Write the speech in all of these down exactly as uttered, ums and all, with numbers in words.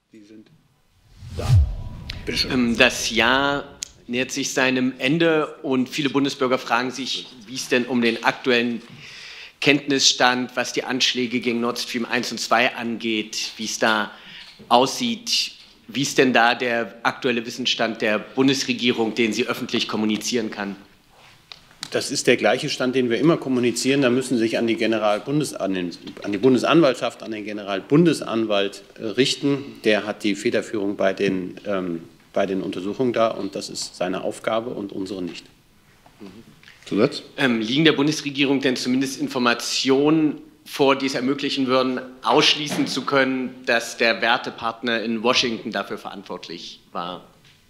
Die sind da. Bitte schön. Ähm, das Jahr nähert sich seinem Ende und viele Bundesbürger fragen sich, wie es denn um den aktuellen Kenntnisstand, was die Anschläge gegen Nord Stream eins und zwei angeht, wie es da aussieht. Wie ist denn da der aktuelle Wissensstand der Bundesregierung, den sie öffentlich kommunizieren kann? Das ist der gleiche Stand, den wir immer kommunizieren. Da müssen Sie sich an die, Generalbundes an, den, an die Bundesanwaltschaft, an den Generalbundesanwalt äh, richten. Der hat die Federführung bei den, ähm, bei den Untersuchungen da, und das ist seine Aufgabe und unsere nicht. Zusatz? Ähm, liegen der Bundesregierung denn zumindest Informationen vor, die es ermöglichen würden, ausschließen zu können, dass der Wertepartner in Washington dafür verantwortlich war?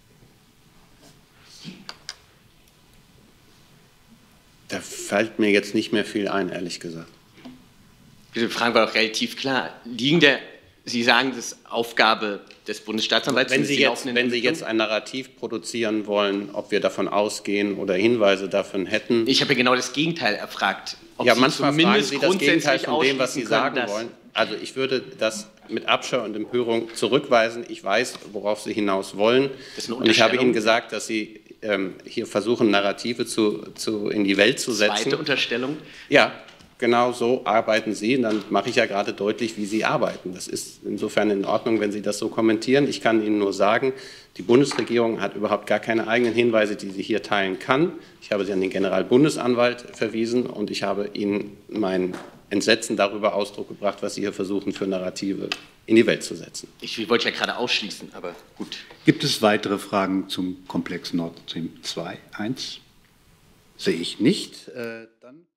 Da fällt mir jetzt nicht mehr viel ein, ehrlich gesagt. Diese Frage war doch relativ klar. Liegen der, Sie sagen, das ist Aufgabe des Bundesstaatsanwalts. Wenn Sie, jetzt, wenn Sie jetzt ein Narrativ produzieren wollen, ob wir davon ausgehen oder Hinweise davon hätten. Ich habe ja genau das Gegenteil erfragt. Ob ja, Sie manchmal fragen Sie das Gegenteil von dem, was Sie sagen können, wollen. Also ich würde das mit Abscheu und Empörung zurückweisen. Ich weiß, worauf Sie hinaus wollen. Und ich habe Ihnen gesagt, dass Sie ähm, hier versuchen, Narrative zu, zu, in die Welt zu setzen. Zweite Unterstellung? Ja, genau so arbeiten Sie. Und dann mache ich ja gerade deutlich, wie Sie arbeiten. Das ist insofern in Ordnung, wenn Sie das so kommentieren. Ich kann Ihnen nur sagen, die Bundesregierung hat überhaupt gar keine eigenen Hinweise, die sie hier teilen kann. Ich habe sie an den Generalbundesanwalt verwiesen und ich habe Ihnen mein Entsetzen darüber Ausdruck gebracht, was Sie hier versuchen, für Narrative in die Welt zu setzen. Ich wollte ja gerade ausschließen, aber gut. Gibt es weitere Fragen zum Komplex Nord Stream zwei Punkt eins? Sehe ich nicht. Äh, dann